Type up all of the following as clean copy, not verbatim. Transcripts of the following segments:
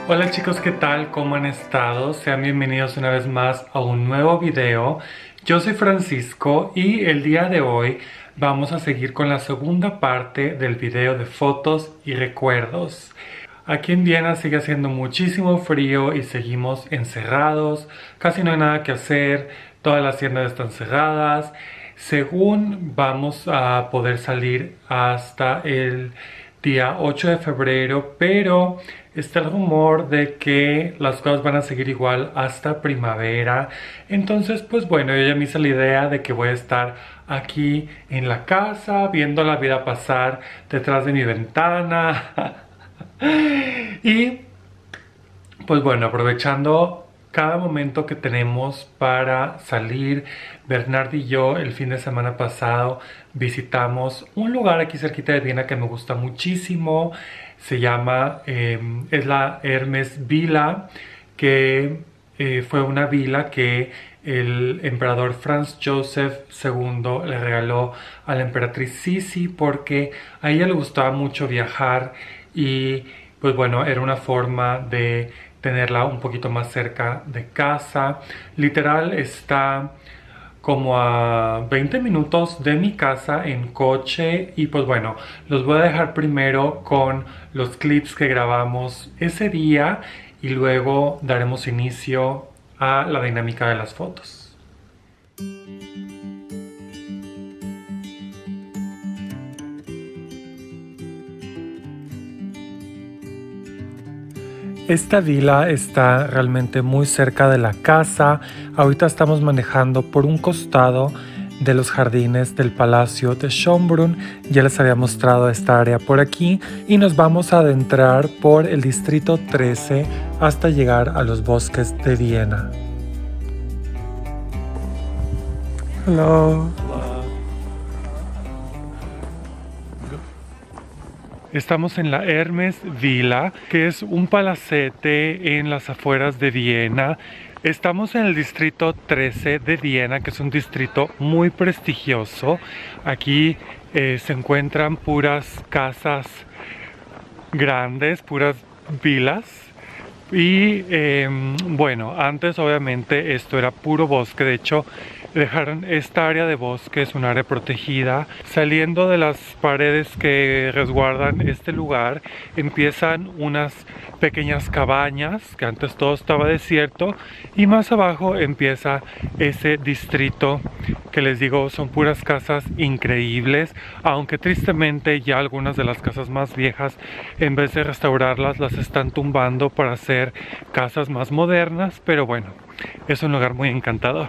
Hola chicos, ¿qué tal? ¿Cómo han estado? Sean bienvenidos una vez más a un nuevo video. Yo soy Francisco y el día de hoy vamos a seguir con la segunda parte del video de fotos y recuerdos. Aquí en Viena sigue haciendo muchísimo frío y seguimos encerrados, casi no hay nada que hacer, todas las tiendas están cerradas. Según vamos a poder salir hasta el día 8 de febrero, pero está el rumor de que las cosas van a seguir igual hasta primavera. Entonces, pues bueno, yo ya me hice la idea de que voy a estar aquí en la casa, viendo la vida pasar detrás de mi ventana. Y, pues bueno, aprovechando cada momento que tenemos para salir. Bernard y yo el fin de semana pasado visitamos un lugar aquí cerquita de Viena que me gusta muchísimo. Se llama, es la Hermes Villa, que fue una villa que el emperador Franz Joseph II le regaló a la emperatriz Sisi porque a ella le gustaba mucho viajar y pues bueno, era una forma de tenerla un poquito más cerca de casa. Literal está como a 20 minutos de mi casa en coche y pues bueno, los voy a dejar primero con los clips que grabamos ese día y luego daremos inicio a la dinámica de las fotos. Esta villa está realmente muy cerca de la casa. Ahorita estamos manejando por un costado de los jardines del Palacio de Schönbrunn. Ya les había mostrado esta área por aquí y nos vamos a adentrar por el distrito 13 hasta llegar a los bosques de Viena. Hello. Estamos en la Hermes Villa, que es un palacete en las afueras de Viena. Estamos en el distrito 13 de Viena, que es un distrito muy prestigioso. Aquí se encuentran puras casas grandes, puras villas. Y bueno, antes obviamente esto era puro bosque. De hecho, dejaron esta área de bosque, es un área protegida. Saliendo de las paredes que resguardan este lugar, empiezan unas pequeñas cabañas, que antes todo estaba desierto, y más abajo empieza ese distrito que les digo son puras casas increíbles, aunque tristemente ya algunas de las casas más viejas, en vez de restaurarlas, las están tumbando para hacer casas más modernas, pero bueno, es un lugar muy encantador.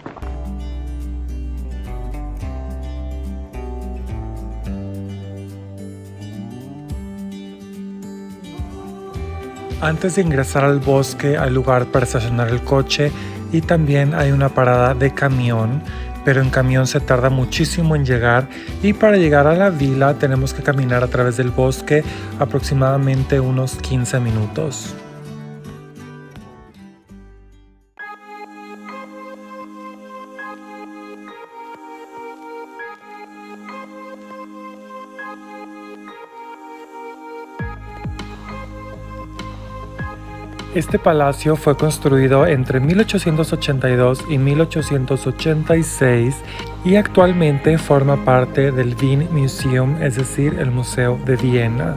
Antes de ingresar al bosque hay lugar para estacionar el coche y también hay una parada de camión, pero en camión se tarda muchísimo en llegar y para llegar a la villa tenemos que caminar a través del bosque aproximadamente unos 15 minutos. Este palacio fue construido entre 1882 y 1886 y actualmente forma parte del Wien Museum, es decir, el Museo de Viena.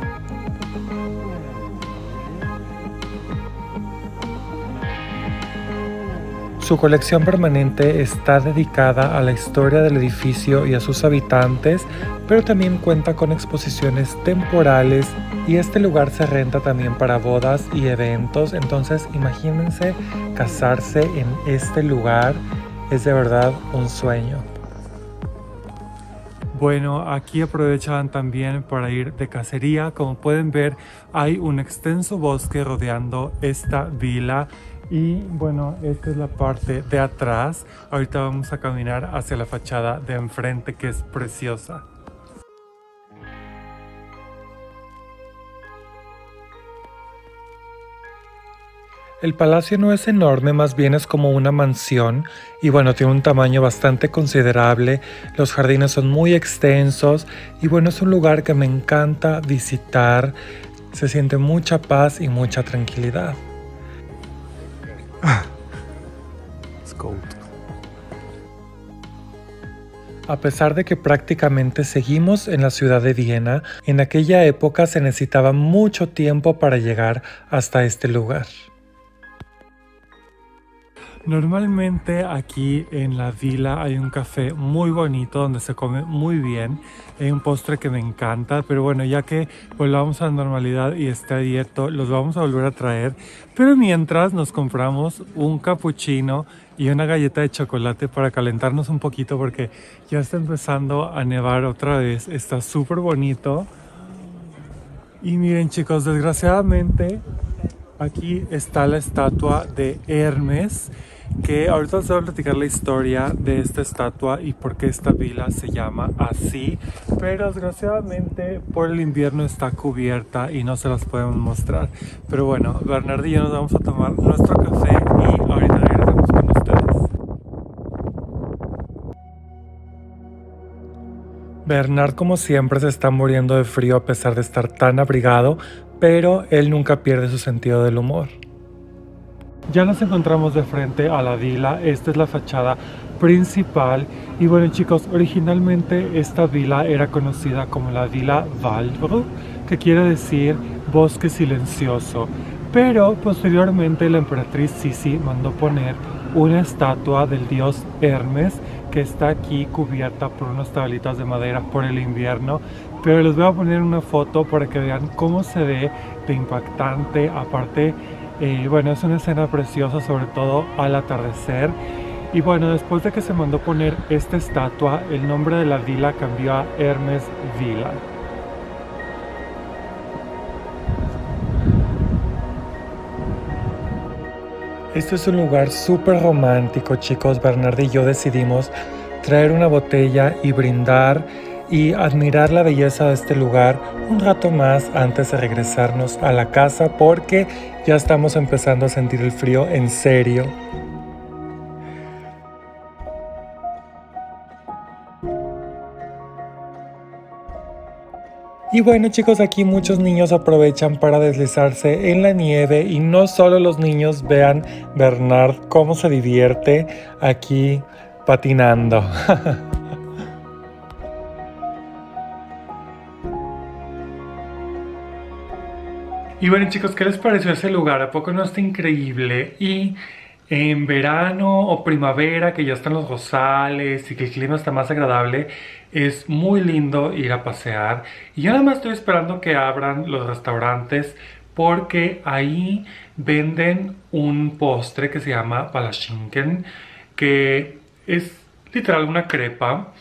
Su colección permanente está dedicada a la historia del edificio y a sus habitantes, pero también cuenta con exposiciones temporales y este lugar se renta también para bodas y eventos. Entonces imagínense casarse en este lugar, es de verdad un sueño. Bueno, aquí aprovechaban también para ir de cacería. Como pueden ver, hay un extenso bosque rodeando esta villa. Y bueno, esta es la parte de atrás. Ahorita vamos a caminar hacia la fachada de enfrente, que es preciosa. El palacio no es enorme, más bien es como una mansión y bueno, tiene un tamaño bastante considerable. Los jardines son muy extensos y bueno, es un lugar que me encanta visitar. Se siente mucha paz y mucha tranquilidad. It's cold. A pesar de que prácticamente seguimos en la ciudad de Viena, en aquella época se necesitaba mucho tiempo para llegar hasta este lugar. Normalmente aquí en la vila hay un café muy bonito donde se come muy bien. Hay un postre que me encanta, pero bueno, ya que volvamos a la normalidad y esté abierto, los vamos a volver a traer. Pero mientras nos compramos un cappuccino y una galleta de chocolate para calentarnos un poquito porque ya está empezando a nevar otra vez. Está súper bonito. Y miren chicos, desgraciadamente aquí está la estatua de Hermes, que ahorita les voy a platicar la historia de esta estatua y por qué esta vila se llama así, pero desgraciadamente por el invierno está cubierta y no se las podemos mostrar. Pero bueno, Bernard y yo nos vamos a tomar nuestro café y ahorita regresamos con ustedes. Bernard, como siempre, se está muriendo de frío a pesar de estar tan abrigado, pero él nunca pierde su sentido del humor. Ya nos encontramos de frente a la vila. Esta es la fachada principal. Y bueno chicos, originalmente esta vila era conocida como la Villa Waldbrück, que quiere decir bosque silencioso. Pero posteriormente la emperatriz Sisi mandó poner una estatua del dios Hermes, que está aquí cubierta por unas tablitas de madera por el invierno. Pero les voy a poner una foto para que vean cómo se ve de impactante. Aparte, bueno, es una escena preciosa, sobre todo al atardecer. Y bueno, después de que se mandó poner esta estatua, el nombre de la vila cambió a Hermes Villa. Este es un lugar súper romántico, chicos. Bernard y yo decidimos traer una botella y brindar y admirar la belleza de este lugar un rato más antes de regresarnos a la casa, porque ya estamos empezando a sentir el frío en serio. Y bueno chicos, aquí muchos niños aprovechan para deslizarse en la nieve y no solo los niños, vean Bernard cómo se divierte aquí patinando. Y bueno chicos, ¿qué les pareció ese lugar? ¿A poco no está increíble? Y en verano o primavera, que ya están los rosales y que el clima está más agradable, es muy lindo ir a pasear. Y yo nada más estoy esperando que abran los restaurantes, porque ahí venden un postre que se llama Palatschinken, que es literal una crepa.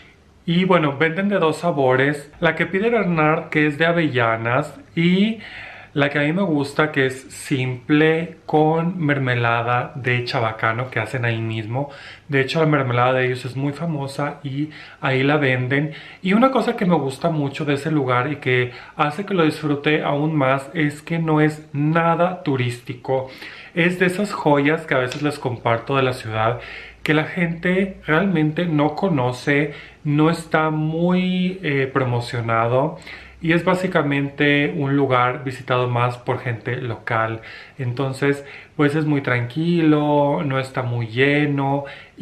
Y bueno, venden de dos sabores. La que pide Bernard, que es de avellanas, y la que a mí me gusta, que es simple con mermelada de chabacano que hacen ahí mismo. De hecho, la mermelada de ellos es muy famosa y ahí la venden. Y una cosa que me gusta mucho de ese lugar y que hace que lo disfrute aún más es que no es nada turístico. Es de esas joyas que a veces les comparto de la ciudad, que la gente realmente no conoce, no está muy promocionado. Y es básicamente un lugar visitado más por gente local. Entonces, pues es muy tranquilo, no está muy lleno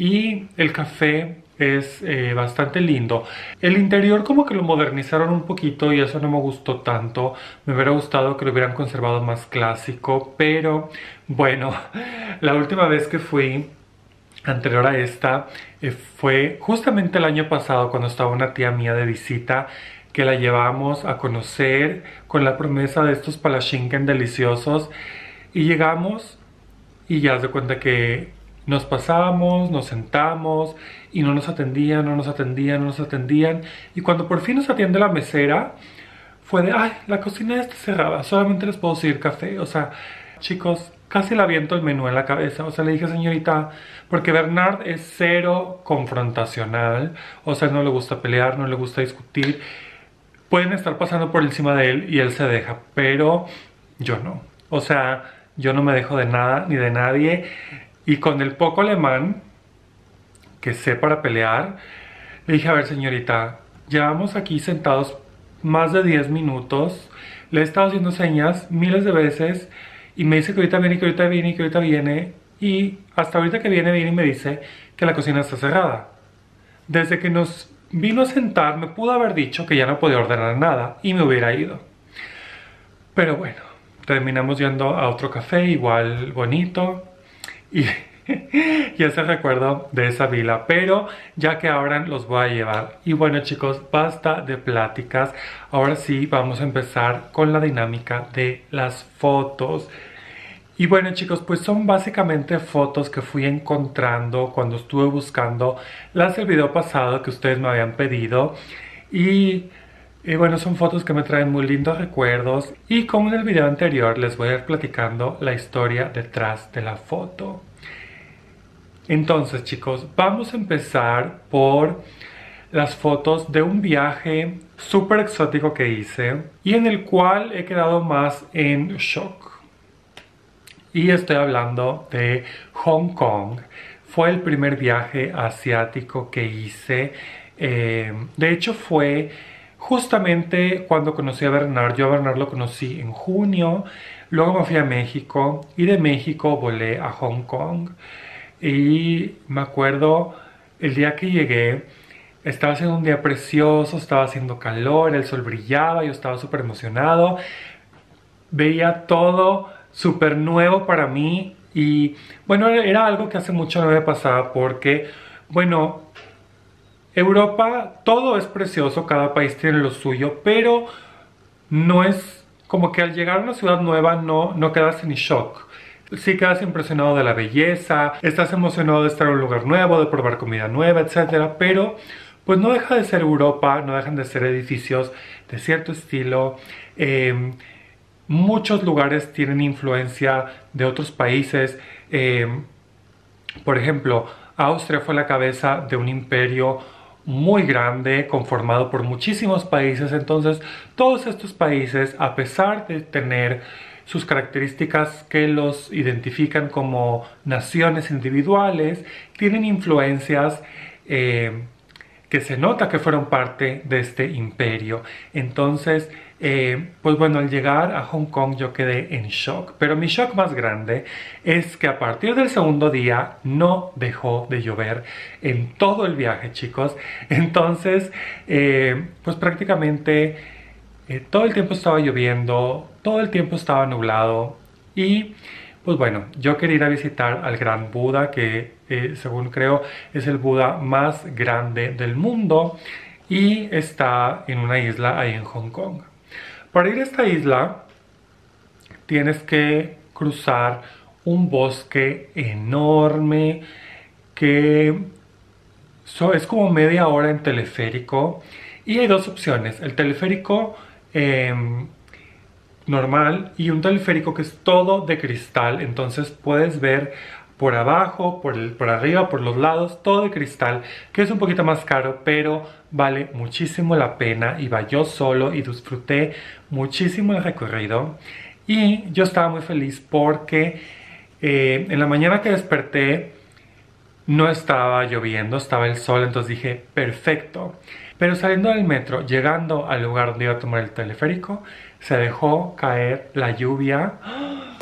y el café es bastante lindo. El interior como que lo modernizaron un poquito y eso no me gustó tanto. Me hubiera gustado que lo hubieran conservado más clásico, pero bueno, la última vez que fui, anterior a esta, fue justamente el año pasado, cuando estaba una tía mía de visita, que la llevamos a conocer con la promesa de estos Palatschinken deliciosos. Y llegamos y ya se cuenta que nos pasábamos, nos sentamos y no nos atendían, no nos atendían, no nos atendían. Y cuando por fin nos atiende la mesera, fue de, ay, la cocina está cerrada, solamente les puedo servir café. O sea, chicos, casi le aviento el menú en la cabeza. O sea, le dije, señorita, porque Bernard es cero confrontacional. O sea, no le gusta pelear, no le gusta discutir. Pueden estar pasando por encima de él y él se deja, pero yo no. O sea, yo no me dejo de nada ni de nadie. Y con el poco alemán que sé para pelear, le dije, a ver señorita, llevamos aquí sentados más de 10 minutos, Le he estado haciendo señas miles de veces y me dice que ahorita viene, que ahorita viene, que ahorita viene. Y hasta ahorita que viene y me dice que la cocina está cerrada. Desde que nos vino a sentar me pudo haber dicho que ya no podía ordenar nada y me hubiera ido. Pero bueno, terminamos yendo a otro café igual bonito y y ese recuerdo de esa vila, pero ya que abran los voy a llevar. Y bueno chicos, basta de pláticas, ahora sí vamos a empezar con la dinámica de las fotos. Y bueno chicos, pues son básicamente fotos que fui encontrando cuando estuve buscando las del video pasado que ustedes me habían pedido. Y bueno, son fotos que me traen muy lindos recuerdos. Y como en el video anterior, les voy a ir platicando la historia detrás de la foto. Entonces chicos, vamos a empezar por las fotos de un viaje súper exótico que hice y en el cual he quedado más en shock. Y estoy hablando de Hong Kong. Fue el primer viaje asiático que hice. De hecho fue justamente cuando conocí a Bernard. Yo a Bernard lo conocí en junio, luego me fui a México y de México volé a Hong Kong. Y me acuerdo el día que llegué, estaba haciendo un día precioso, estaba haciendo calor, el sol brillaba, yo estaba súper emocionado, veía todo súper nuevo para mí y bueno, era algo que hace mucho no me pasaba porque, bueno, Europa, todo es precioso, cada país tiene lo suyo, pero no es como que al llegar a una ciudad nueva no quedas en shock. Sí quedas impresionado de la belleza, estás emocionado de estar en un lugar nuevo, de probar comida nueva, etcétera, pero pues no deja de ser Europa, no dejan de ser edificios de cierto estilo. Muchos lugares tienen influencia de otros países. Por ejemplo, Austria fue la cabeza de un imperio muy grande, conformado por muchísimos países. Entonces, todos estos países, a pesar de tener sus características que los identifican como naciones individuales, tienen influencias que se nota que fueron parte de este imperio. Entonces, pues bueno, al llegar a Hong Kong yo quedé en shock. Pero mi shock más grande es que a partir del segundo día no dejó de llover en todo el viaje, chicos. Entonces, pues prácticamente todo el tiempo estaba lloviendo, todo el tiempo estaba nublado y pues bueno, yo quería ir a visitar al Gran Buda, que según creo es el Buda más grande del mundo y está en una isla ahí en Hong Kong. Para ir a esta isla tienes que cruzar un bosque enorme que es como media hora en teleférico y hay dos opciones, el teleférico normal y un teleférico que es todo de cristal, entonces puedes ver por abajo, por arriba, por los lados, todo de cristal, que es un poquito más caro, pero vale muchísimo la pena. Iba yo solo y disfruté muchísimo el recorrido y yo estaba muy feliz porque en la mañana que desperté no estaba lloviendo, estaba el sol, entonces dije, perfecto. Pero saliendo del metro, llegando al lugar donde iba a tomar el teleférico, se dejó caer la lluvia. ¡Ah,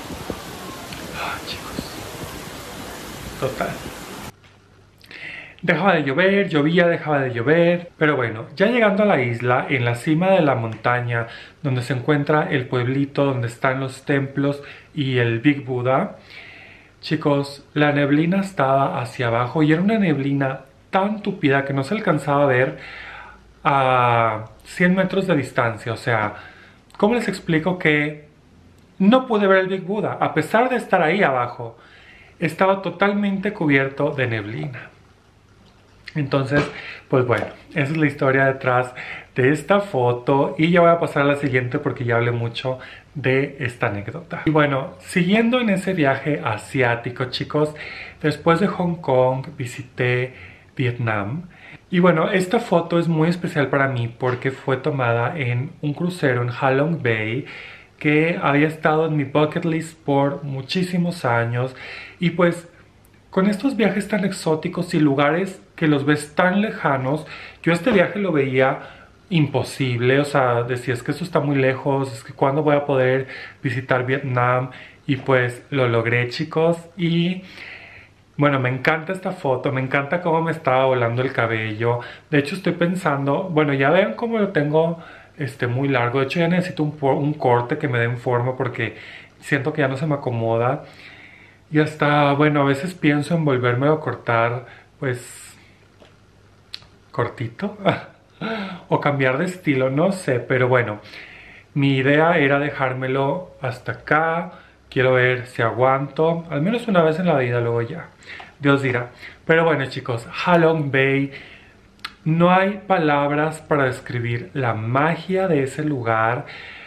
chicos! Total. Dejaba de llover, llovía, dejaba de llover. Pero bueno, ya llegando a la isla, en la cima de la montaña, donde se encuentra el pueblito, donde están los templos y el Big Buddha, chicos, la neblina estaba hacia abajo y era una neblina tan tupida que no se alcanzaba a ver a 100 metros de distancia. O sea, ¿cómo les explico que no pude ver el Big Buddha? A pesar de estar ahí abajo, estaba totalmente cubierto de neblina. Entonces, pues bueno, esa es la historia detrás de esta foto y ya voy a pasar a la siguiente porque ya hablé mucho de esta anécdota. Y bueno, siguiendo en ese viaje asiático, chicos, después de Hong Kong visité Vietnam. Y bueno, esta foto es muy especial para mí porque fue tomada en un crucero en Ha Long Bay que había estado en mi bucket list por muchísimos años. Y pues con estos viajes tan exóticos y lugares que los ves tan lejanos, yo este viaje lo veía imposible, o sea, decía es que esto está muy lejos, es que cuándo voy a poder visitar Vietnam y pues lo logré, chicos. Y bueno, me encanta esta foto, me encanta cómo me estaba volando el cabello. De hecho estoy pensando, bueno, ya vean cómo lo tengo muy largo. De hecho ya necesito un corte que me dé en forma porque siento que ya no se me acomoda. Y hasta, bueno, a veces pienso en volvérmelo a cortar, pues, cortito. O cambiar de estilo, no sé, pero bueno. Mi idea era dejármelo hasta acá. Quiero ver si aguanto. Al menos una vez en la vida, luego ya. Dios dirá. Pero bueno, chicos, Halong Bay. No hay palabras para describir la magia de ese lugar.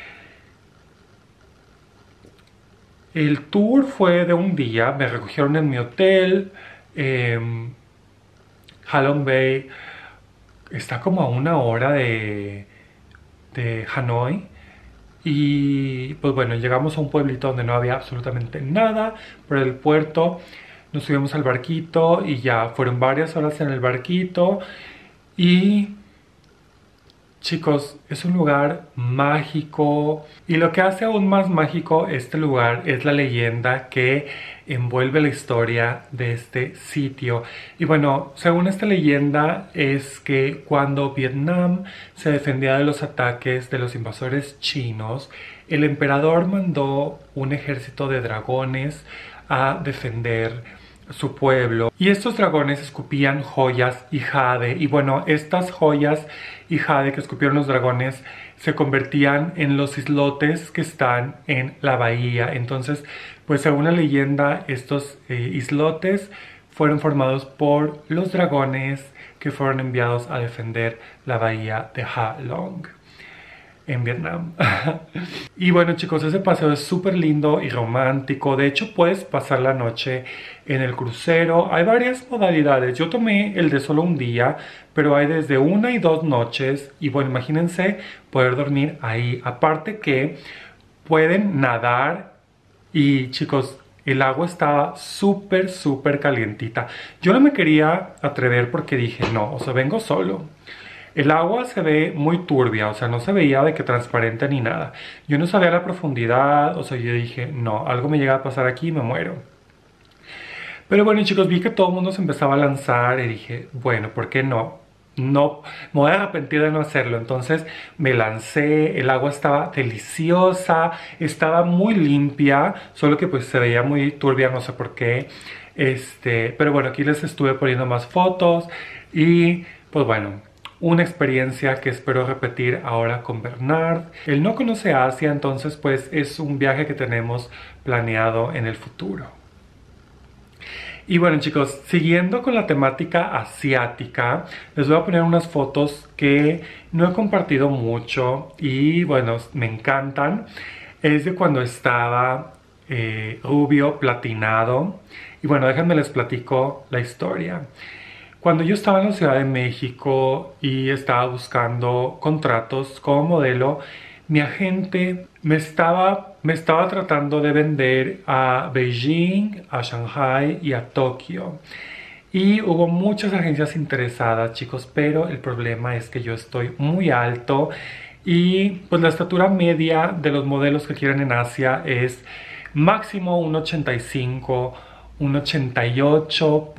El tour fue de un día. Me recogieron en mi hotel. Halong Bay está como a una hora de Hanoi. Y pues bueno, llegamos a un pueblito donde no había absolutamente nada. Por el puerto nos subimos al barquito y ya fueron varias horas en el barquito. Y chicos, es un lugar mágico. Y lo que hace aún más mágico este lugar es la leyenda que envuelve la historia de este sitio. Y bueno, según esta leyenda es que cuando Vietnam se defendía de los ataques de los invasores chinos, el emperador mandó un ejército de dragones a defender su pueblo. Y estos dragones escupían joyas y jade. Y bueno, estas joyas y jade que escupieron los dragones se convertían en los islotes que están en la bahía. Entonces, pues según la leyenda, estos islotes fueron formados por los dragones que fueron enviados a defender la bahía de Ha Long en Vietnam. Y bueno, chicos, ese paseo es súper lindo y romántico. De hecho, puedes pasar la noche en el crucero. Hay varias modalidades. Yo tomé el de solo un día, pero hay desde 1 y 2 noches. Y bueno, imagínense poder dormir ahí. Aparte que pueden nadar y, chicos, el agua estaba súper, súper calientita. Yo no me quería atrever porque dije, no, o sea, vengo solo. El agua se ve muy turbia, o sea, no se veía de que transparente ni nada. Yo no sabía la profundidad, o sea, yo dije, no, algo me llega a pasar aquí y me muero. Pero bueno, chicos, vi que todo el mundo se empezaba a lanzar y dije, bueno, ¿por qué no? No, me voy a arrepentir de no hacerlo. Entonces me lancé, el agua estaba deliciosa, estaba muy limpia, solo que pues se veía muy turbia, no sé por qué. Pero bueno, aquí les estuve poniendo más fotos y pues bueno, una experiencia que espero repetir ahora con Bernard. Él no conoce Asia, entonces pues es un viaje que tenemos planeado en el futuro. Y bueno, chicos, siguiendo con la temática asiática, les voy a poner unas fotos que no he compartido mucho y bueno, me encantan. Es de cuando estaba rubio, platinado. Y bueno, déjenme les platico la historia. Cuando yo estaba en la Ciudad de México y estaba buscando contratos como modelo, mi agente me estaba tratando de vender a Beijing, a Shanghai y a Tokio. Y hubo muchas agencias interesadas, chicos, pero el problema es que yo estoy muy alto y pues la estatura media de los modelos que quieren en Asia es máximo 1,85, 1,88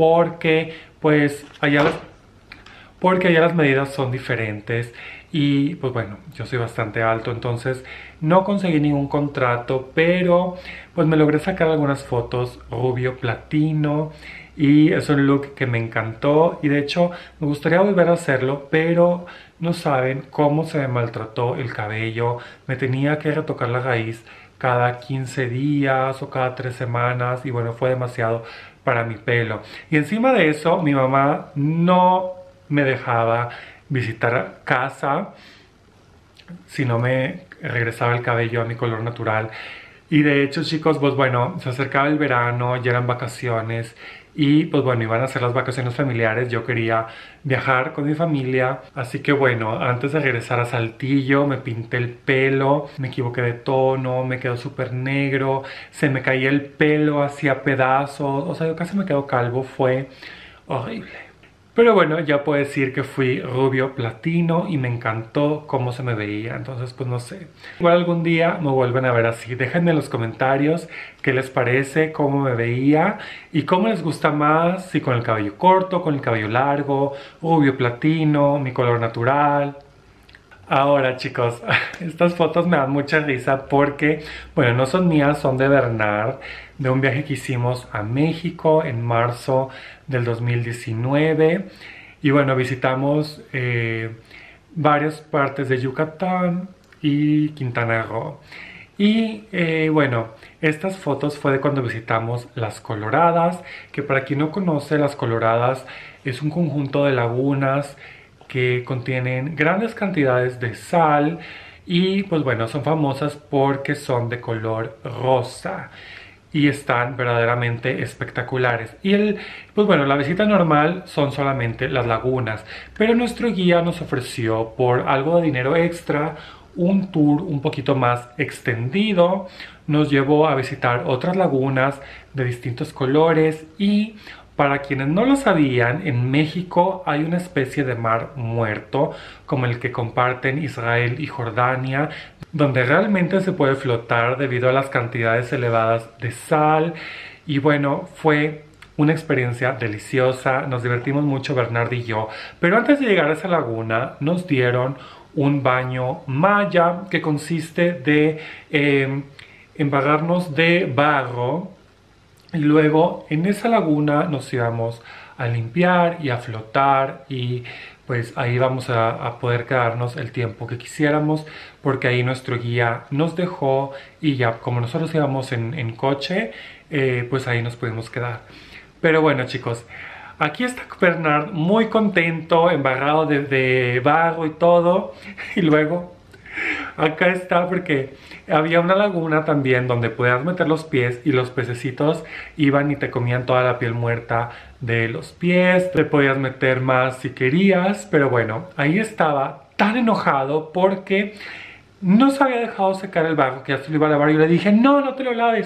porque allá las medidas son diferentes y pues bueno, yo soy bastante alto, entonces no conseguí ningún contrato, pero pues me logré sacar algunas fotos rubio platino y es un look que me encantó y de hecho me gustaría volver a hacerlo, pero no saben cómo se me maltrató el cabello. Me tenía que retocar la raíz cada 15 días o cada 3 semanas y bueno, fue demasiado para mi pelo. Y encima de eso, mi mamá no me dejaba visitar casa si no me regresaba el cabello a mi color natural. Y de hecho, chicos, pues bueno, se acercaba el verano, ya eran vacaciones y pues bueno, iban a ser las vacaciones familiares. Yo quería viajar con mi familia, así que bueno, antes de regresar a Saltillo me pinté el pelo, me equivoqué de tono, me quedó súper negro, se me caía el pelo, hacía pedazos, o sea, yo casi me quedo calvo, fue horrible. Pero bueno, ya puedo decir que fui rubio platino y me encantó cómo se me veía. Entonces, pues no sé. Igual algún día me vuelven a ver así. Déjenme en los comentarios qué les parece, cómo me veía y cómo les gusta más. Si con el cabello corto, con el cabello largo, rubio platino, mi color natural. Ahora chicos, estas fotos me dan mucha risa porque, bueno, no son mías, son de Bernard, de un viaje que hicimos a México en marzo del 2019. Y bueno, visitamos varias partes de Yucatán y Quintana Roo. Y bueno, estas fotos fue de cuando visitamos Las Coloradas, que para quien no conoce, Las Coloradas es un conjunto de lagunas que contienen grandes cantidades de sal y pues bueno, son famosas porque son de color rosa y están verdaderamente espectaculares. Y pues bueno, la visita normal son solamente las lagunas, pero nuestro guía nos ofreció por algo de dinero extra un tour un poquito más extendido. Nos llevó a visitar otras lagunas de distintos colores y para quienes no lo sabían, en México hay una especie de mar muerto, como el que comparten Israel y Jordania, donde realmente se puede flotar debido a las cantidades elevadas de sal. Y bueno, fue una experiencia deliciosa, nos divertimos mucho Bernard y yo. Pero antes de llegar a esa laguna, nos dieron un baño maya que consiste de embarrarnos de barro. Y luego en esa laguna nos íbamos a limpiar y a flotar y pues ahí vamos a poder quedarnos el tiempo que quisiéramos porque ahí nuestro guía nos dejó y ya como nosotros íbamos en coche, pues ahí nos pudimos quedar. Pero bueno chicos, aquí está Bernard muy contento, embarrado de barro y todo y luego acá está porque había una laguna también donde podías meter los pies y los pececitos iban y te comían toda la piel muerta de los pies. Te podías meter más si querías, pero bueno, ahí estaba tan enojado porque no se había dejado secar el barro que ya se lo iba a lavar y yo le dije, no, no te lo laves.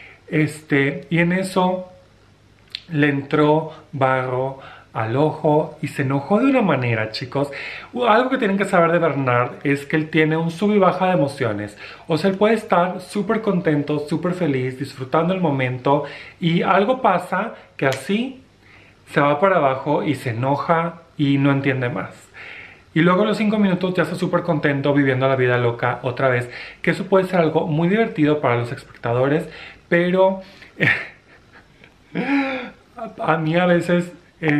Y en eso le entró barro al ojo y se enojó de una manera, chicos. Algo que tienen que saber de Bernard es que él tiene un sub y baja de emociones. O sea, él puede estar súper contento, súper feliz, disfrutando el momento y algo pasa que así se va para abajo y se enoja y no entiende más. Y luego a los 5 minutos ya está súper contento viviendo la vida loca otra vez. Que eso puede ser algo muy divertido para los espectadores, pero a mí a veces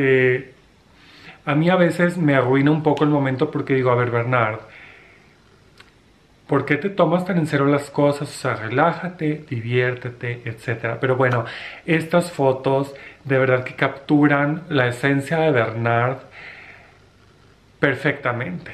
me arruina un poco el momento porque digo, a ver Bernard, ¿por qué te tomas tan en serio las cosas? O sea, relájate, diviértete, etc. Pero bueno, estas fotos de verdad que capturan la esencia de Bernard perfectamente.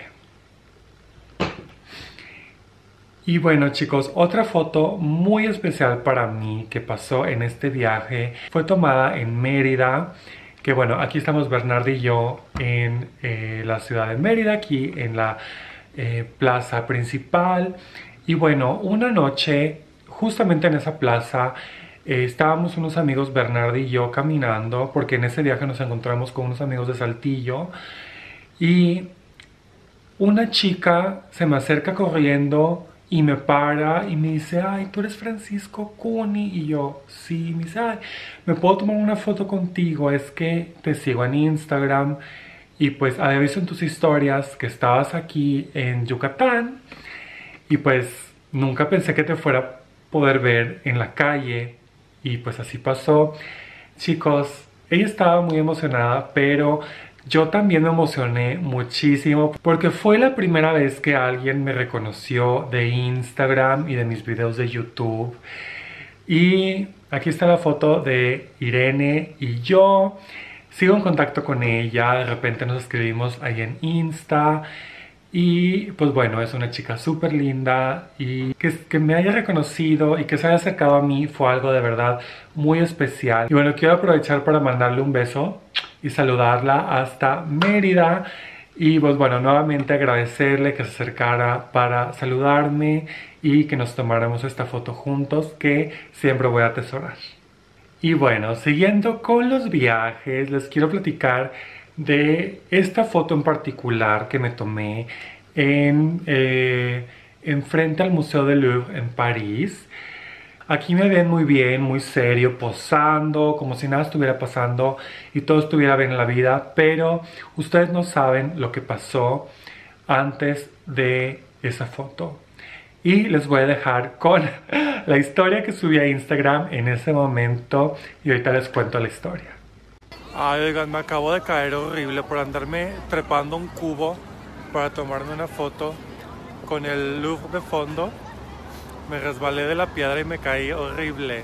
Y bueno chicos, otra foto muy especial para mí que pasó en este viaje fue tomada en Mérida. Que bueno, aquí estamos Bernard y yo en la ciudad de Mérida, aquí en la plaza principal. Y bueno, una noche, justamente en esa plaza, estábamos unos amigos, Bernard y yo, caminando, porque en ese viaje nos encontramos con unos amigos de Saltillo. Y una chica se me acerca corriendo y me para y me dice, ay, tú eres Francisco Cuni. Y yo, sí. Me dice, ay, ¿me puedo tomar una foto contigo? Es que te sigo en Instagram y pues había visto en tus historias que estabas aquí en Yucatán y pues nunca pensé que te fuera a poder ver en la calle y pues así pasó. Chicos, ella estaba muy emocionada, pero yo también me emocioné muchísimo porque fue la primera vez que alguien me reconoció de Instagram y de mis videos de YouTube. Y aquí está la foto de Irene y yo. Sigo en contacto con ella, de repente nos escribimos ahí en Insta. Y pues bueno, es una chica súper linda y que me haya reconocido y que se haya acercado a mí fue algo de verdad muy especial. Y bueno, quiero aprovechar para mandarle un beso y saludarla hasta Mérida. Y pues bueno, nuevamente agradecerle que se acercara para saludarme y que nos tomáramos esta foto juntos que siempre voy a atesorar. Y bueno, siguiendo con los viajes, les quiero platicar de esta foto en particular que me tomé en frente al Museo del Louvre en París. Aquí me ven muy bien, muy serio, posando, como si nada estuviera pasando y todo estuviera bien en la vida, pero ustedes no saben lo que pasó antes de esa foto. Y les voy a dejar con la historia que subí a Instagram en ese momento y ahorita les cuento la historia. Ay, oigan, me acabo de caer horrible por andarme trepando un cubo para tomarme una foto con el Louvre de fondo. Me resbalé de la piedra y me caí horrible.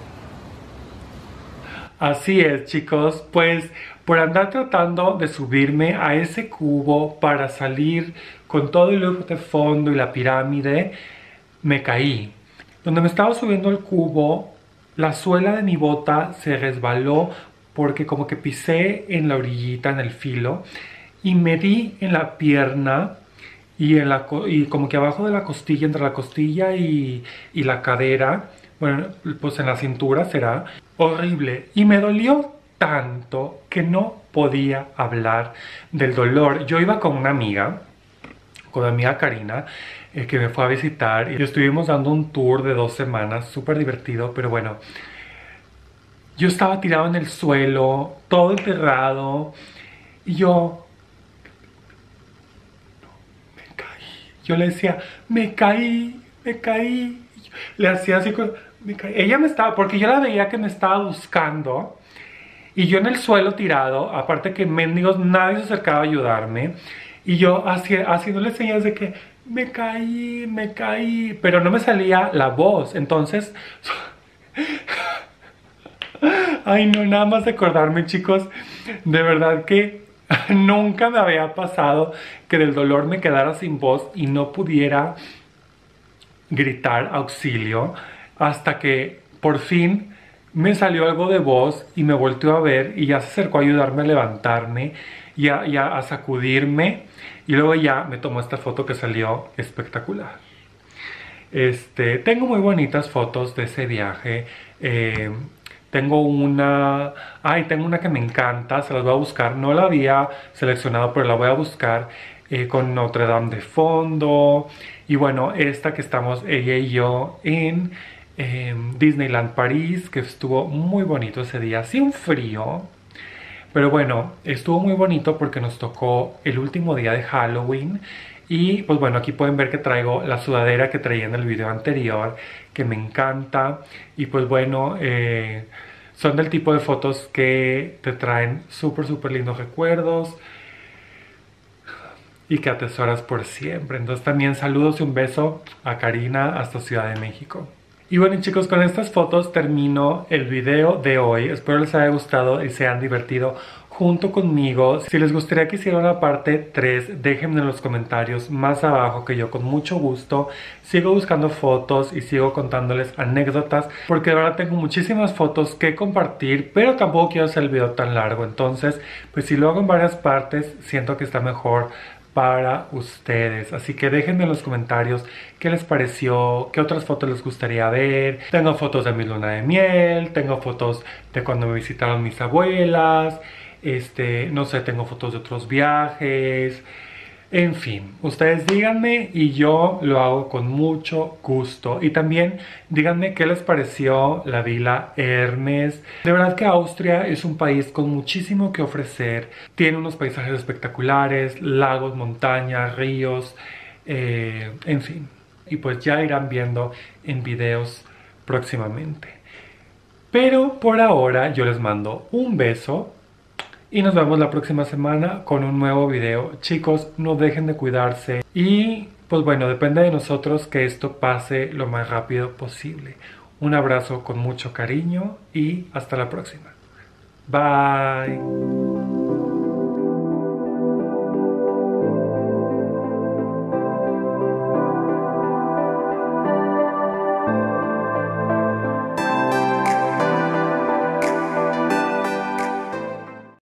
Así es, chicos, pues por andar tratando de subirme a ese cubo para salir con todo el Louvre de fondo y la pirámide, me caí. Donde me estaba subiendo al cubo, la suela de mi bota se resbaló porque como que pisé en la orillita, en el filo, y me di en la pierna y como que abajo de la costilla, entre la costilla y la cadera, bueno, pues en la cintura será, horrible. Y me dolió tanto que no podía hablar del dolor. Yo iba con una amiga, con mi amiga Karina, que me fue a visitar y estuvimos dando un tour de 2 semanas, súper divertido, pero bueno, yo estaba tirado en el suelo, todo enterrado, y yo le decía, me caí, le hacía así, me caí. Ella me estaba, porque yo la veía que me estaba buscando, y yo en el suelo tirado, aparte que mendigos, nadie se acercaba a ayudarme, y yo haciéndole señas de que me caí, pero no me salía la voz, entonces... Ay, no, nada más de acordarme, chicos, de verdad que nunca me había pasado que del dolor me quedara sin voz y no pudiera gritar auxilio hasta que por fin me salió algo de voz y me volteó a ver y ya se acercó a ayudarme a levantarme y a sacudirme y luego ya me tomó esta foto que salió espectacular. Tengo muy bonitas fotos de ese viaje. Tengo una que me encanta, se las voy a buscar, no la había seleccionado, pero la voy a buscar con Notre Dame de fondo. Y bueno, esta que estamos ella y yo en Disneyland París, que estuvo muy bonito ese día, sí un frío, pero bueno, estuvo muy bonito porque nos tocó el último día de Halloween. Y pues bueno, aquí pueden ver que traigo la sudadera que traía en el video anterior, que me encanta. Y pues bueno, son del tipo de fotos que te traen súper lindos recuerdos y que atesoras por siempre. Entonces también saludos y un beso a Karina hasta Ciudad de México. Y bueno, chicos, con estas fotos termino el video de hoy. Espero les haya gustado y se han divertido junto conmigo. Si les gustaría que hiciera una parte 3, déjenme en los comentarios más abajo, que yo con mucho gusto sigo buscando fotos y sigo contándoles anécdotas, porque de verdad tengo muchísimas fotos que compartir, pero tampoco quiero hacer el video tan largo. Entonces, pues si lo hago en varias partes, siento que está mejor para ustedes. Así que déjenme en los comentarios qué les pareció, qué otras fotos les gustaría ver. Tengo fotos de mi luna de miel, tengo fotos de cuando me visitaron mis abuelas, no sé, tengo fotos de otros viajes. En fin, ustedes díganme y yo lo hago con mucho gusto. Y también díganme qué les pareció la Villa Hermes. De verdad que Austria es un país con muchísimo que ofrecer. Tiene unos paisajes espectaculares, lagos, montañas, ríos, en fin. Y pues ya irán viendo en videos próximamente. Pero por ahora yo les mando un beso. Y nos vemos la próxima semana con un nuevo video. Chicos, no dejen de cuidarse. Y pues bueno, depende de nosotros que esto pase lo más rápido posible. Un abrazo con mucho cariño y hasta la próxima. Bye.